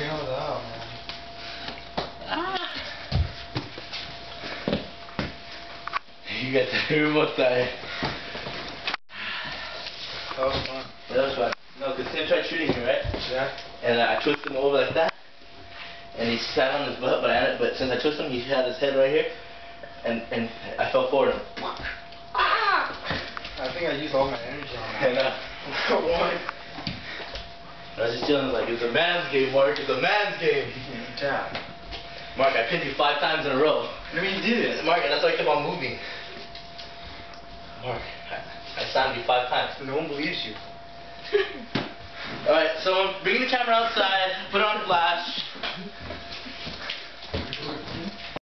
nails out, man. You got the remote side. That was fun. That was fun. No, because Tim tried shooting me, right? Yeah. And I twisted him over like that. And he sat on his butt, but since I twisted him, he had his head right here. And I fell forward. I think I used all my energy on that. And I was just chilling like, it's a man's game, Mark. It's a man's game. Yeah. Mark, I pinned you 5 times in a row. I mean, you did it. Mark, that's why I kept on moving. Mark, I slammed you 5 times. No one believes you. Alright, so bring the camera outside, put it on flash.